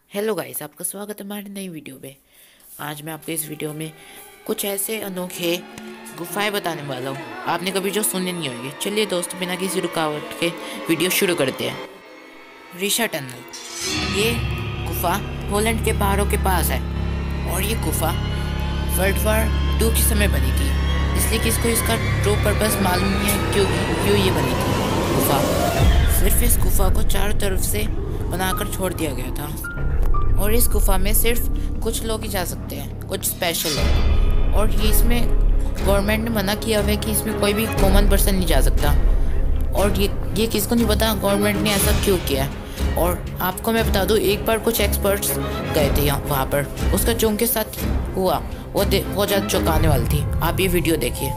Hello guys, आपका स्वागत है हमारी नई वीडियो में। आज मैं आपको इस वीडियो में कुछ ऐसे अनोखे गुफाएं बताने वाला हूँ आपने कभी जो सुने नहीं होंगे। चलिए दोस्तों, बिना किसी रुकावट के वीडियो शुरू करते हैं। रिशा टनल, ये गुफा पोलैंड के पहाड़ों के पास है और ये गुफा वर्ल्ड वार 2 के समय बनी थी, इसलिए कि इसको इसका ट्रू पर्पस मालूम नहीं है क्यों ये बनी थी गुफा। सिर्फ इस गुफा को चारों तरफ से बनाकर छोड़ दिया गया था और इस गुफा में सिर्फ कुछ लोग ही जा सकते हैं, कुछ स्पेशल लोग। और ये इसमें गवर्नमेंट ने मना किया हुआ है कि इसमें कोई भी कॉमन पर्सन नहीं जा सकता। और ये किसको नहीं पता गवर्नमेंट ने ऐसा क्यों किया है। और आपको मैं बता दूं, एक बार कुछ एक्सपर्ट्स गए थे वहाँ पर, उसका जो उनके साथ हुआ वो बहुत ज़्यादा चौंकाने वाली थी। आप ये वीडियो देखिए।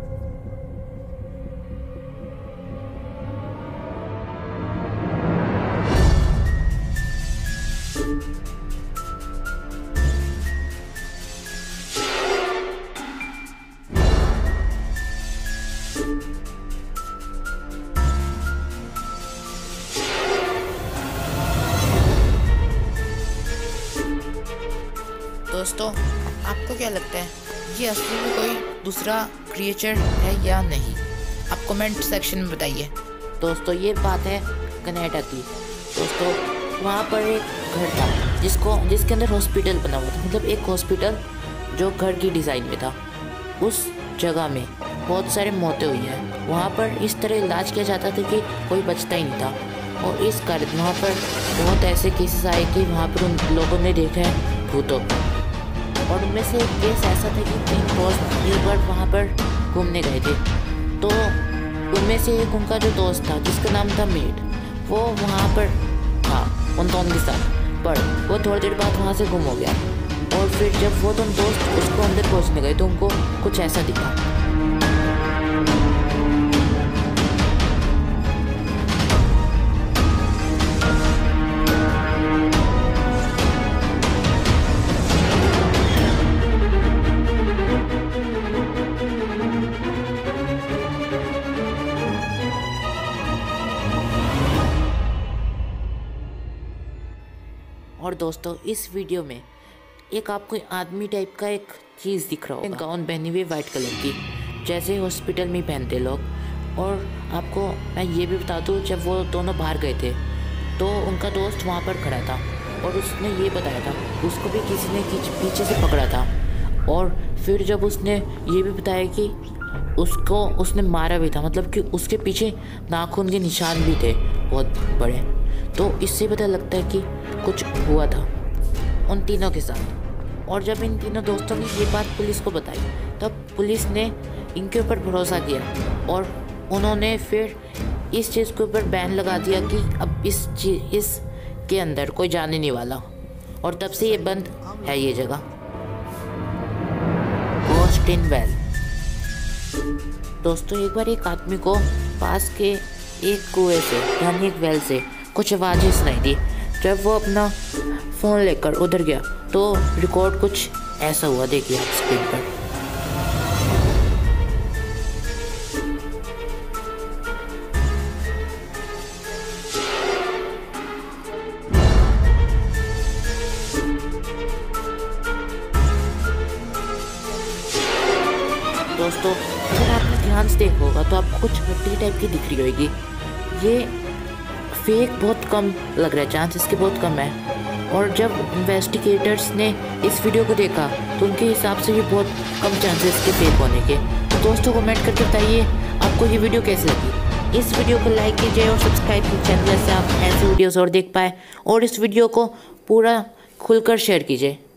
दोस्तों, आपको क्या लगता है ये असली में कोई दूसरा क्रिएचर है या नहीं? आप कमेंट सेक्शन में बताइए। दोस्तों, ये बात है कनाडा की। दोस्तों, वहाँ पर एक घर था जिसके अंदर हॉस्पिटल बना हुआ था, मतलब एक हॉस्पिटल जो घर की डिज़ाइन में था। उस जगह में बहुत सारे मौतें हुई हैं। वहाँ पर इस तरह इलाज किया जाता था कि कोई बचता ही नहीं था। और इस कारण वहाँ पर बहुत ऐसे केसेस आए कि वहाँ पर उन लोगों ने देखा है भूतों को। और उनमें से एक केस ऐसा था कि 3 दोस्त एक बार वहाँ पर घूमने गए थे। तो उनमें से एक उनका जो दोस्त था जिसका नाम था मीट, वो वहाँ पर था उन दोनों के साथ, पर वो थोड़ी देर बाद वहाँ से गुम हो गया। और फिर जब वो दोनों दोस्त उसको अंदर पहुँचने गए तो उनको कुछ ऐसा दिखा। और दोस्तों, इस वीडियो में एक आपको आदमी टाइप का एक चीज़ दिख रहा होगा, गाउन पहनी हुई वाइट कलर की, जैसे हॉस्पिटल में पहनते लोग। और आपको मैं ये भी बता दूँ, जब वो दोनों बाहर गए थे तो उनका दोस्त वहाँ पर खड़ा था और उसने ये बताया था उसको भी किसी ने पीछे से पकड़ा था। और फिर जब उसने ये भी बताया कि उसने मारा भी था, मतलब कि उसके पीछे नाखून के निशान भी थे बहुत बड़े। तो इससे पता लगता है कि कुछ हुआ था उन तीनों के साथ। और जब इन तीनों दोस्तों ने ये बात पुलिस को बताई तब पुलिस ने इनके ऊपर भरोसा किया और उन्होंने फिर इस चीज़ के ऊपर बैन लगा दिया कि अब इस के अंदर कोई जाने नहीं वाला। और तब से ये बंद है ये जगह। Ghost in well. दोस्तों, एक बार एक आदमी को पास के एक कुएं से यानी एक वेल से कुछ आवाज़ें सुनाई दी। जब वो अपना फ़ोन लेकर उधर गया तो रिकॉर्ड कुछ ऐसा हुआ, देखिए आप स्क्रीन पर। दोस्तों, अगर आपने ध्यान से देखा होगा तो आपको कुछ हड्डी टाइप की दिख रही होगी। ये फेक बहुत कम लग रहा है, चांस इसके बहुत कम है। और जब इन्वेस्टिगेटर्स ने इस वीडियो को देखा तो उनके हिसाब से भी बहुत कम चांसेस के फेक होने के। तो दोस्तों, कमेंट करके बताइए आपको ये वीडियो कैसी लगी। इस वीडियो को लाइक कीजिए और सब्सक्राइब कीजिए चैनल से आप ऐसे वीडियोस और देख पाए। और इस वीडियो को पूरा खुलकर शेयर कीजिए।